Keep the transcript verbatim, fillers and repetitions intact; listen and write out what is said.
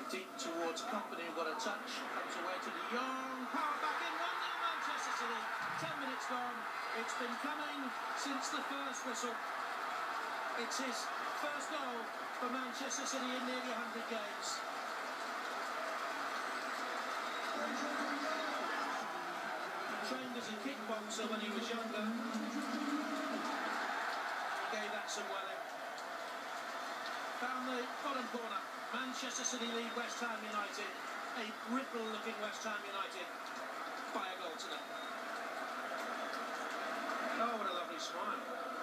Played deep towards Company, who got a touch, comes away to De Jong, power back in, one nil Manchester City, ten minutes gone. It's been coming since the first whistle. It's his first goal for Manchester City in nearly one hundred games. Trained as a kickboxer when he was younger. He gave that some welling. Found the bottom corner. Manchester City lead West Ham United. A brittle-looking West Ham United by a goal to none. Oh, what a lovely smile.